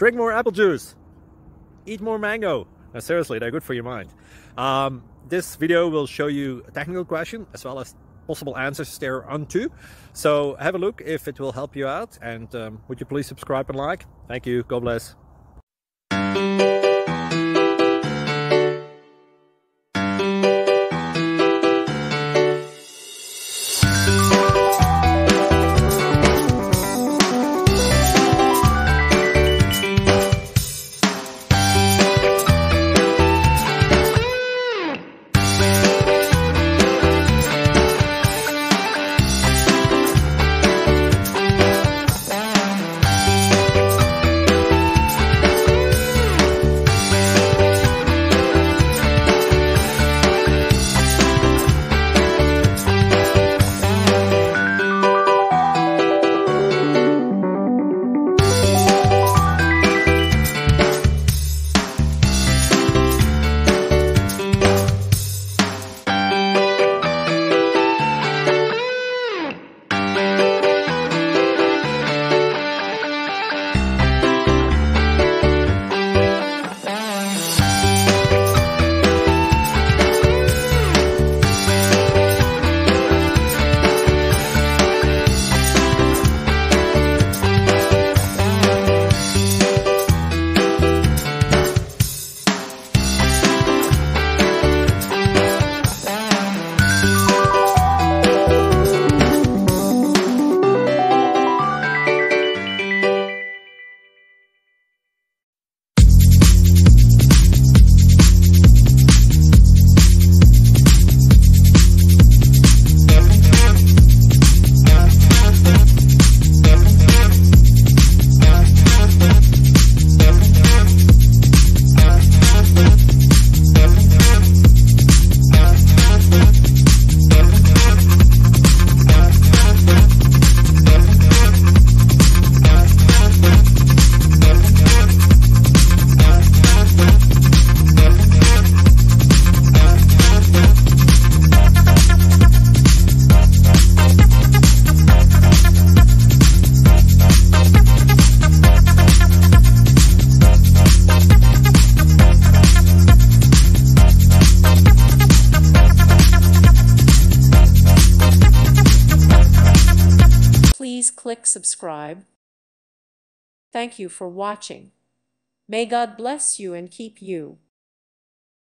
drink more apple juice, eat more mango. No, seriously, they're good for your mind. This video will show you a technical question as well as possible answers thereunto. So have a look if it will help you out, and would you please subscribe and like? Thank you. God bless. Please click subscribe. Thank you for watching. May God bless you and keep you.